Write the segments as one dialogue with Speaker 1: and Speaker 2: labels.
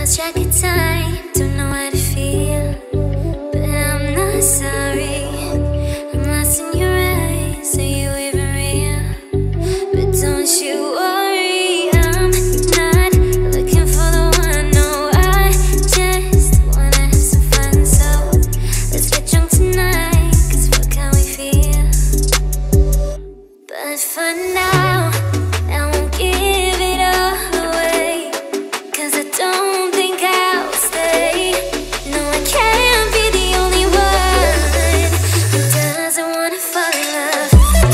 Speaker 1: lost track of time, don't know how to feel, but I'm not sorry. I'm lost in your eyes, are you even real? But don't you worry, I'm not looking for the one. No, I just wanna have some fun. So let's get drunk tonight, cause fuck how we feel. But for now, I won't give it all away, cause I don't think I'll stay. No, I can't be the only one who doesn't wanna fall in love.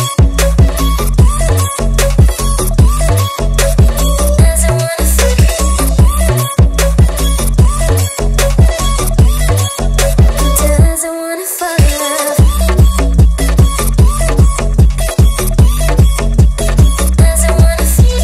Speaker 1: Doesn't wanna fall in love. Doesn't wanna fall in love. Doesn't wanna feel.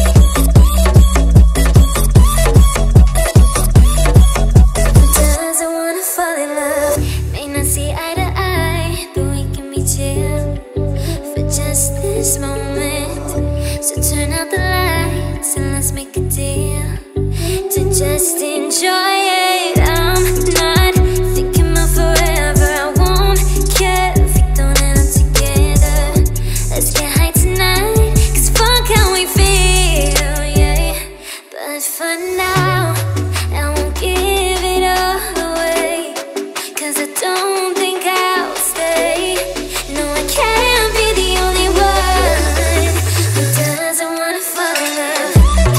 Speaker 1: Doesn't wanna fall in love. May not see eye to eye, but we can be chill for just this moment. So turn out the lights and let's make a deal to just enjoy it. I'm not thinking about forever. I won't care if we don't end up together. Let's get high tonight, cause fuck how we feel, yeah. But for now, I won't give it all away, cause I don't think I'll stay. No, I can't be the only one who doesn't wanna fall in love.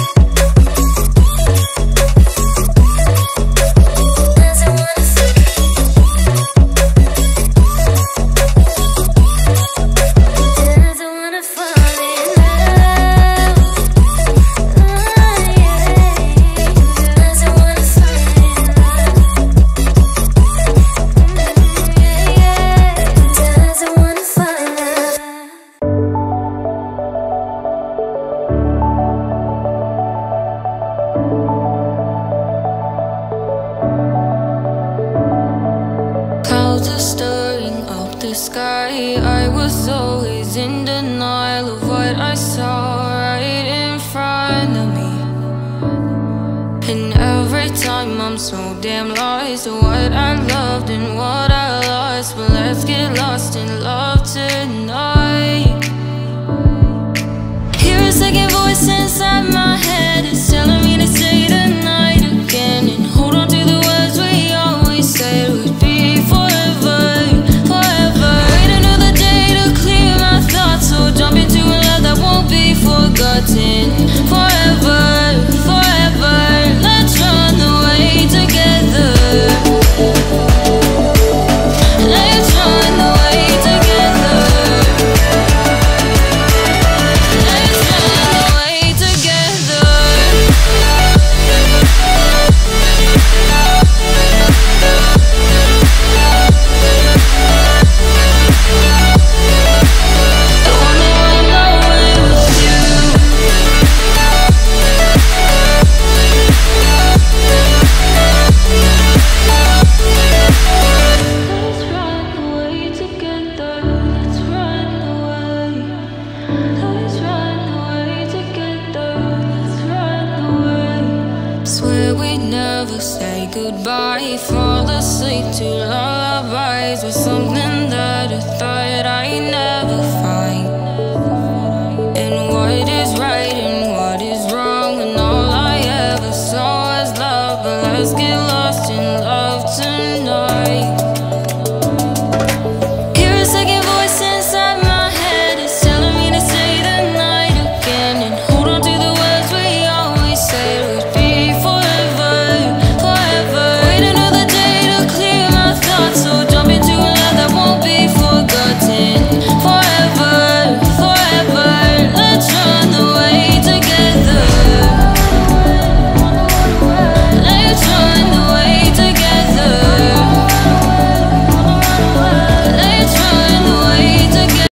Speaker 1: Doesn't wanna fall. Doesn't wanna fall in love. Oh, yeah. Doesn't wanna fall in love. Doesn't wanna fall in love.
Speaker 2: Clouds are stirring up the sky. I was always in denial of what I saw right in front of me. And every time I'm so damn lost to what I loved and what I lost. But let's get lost in love tonight. Hear a second voice inside my head, it's telling me to stay the night again and hold on to the words we always said would be forever, forever. Wait another day to clear my thoughts, so jump into a love that won't be forgotten. Forever, forever, let's run away together. Let's run away together. Let's run away together. I wanna run away with you. Let's run away together. Let's run away. Let's run away together. Let's run away. Swear we'd never say goodbye. Fall asleep to lullabies with something that I thought I'd never find. And what is right and what is wrong, and all I ever saw was love. But let's get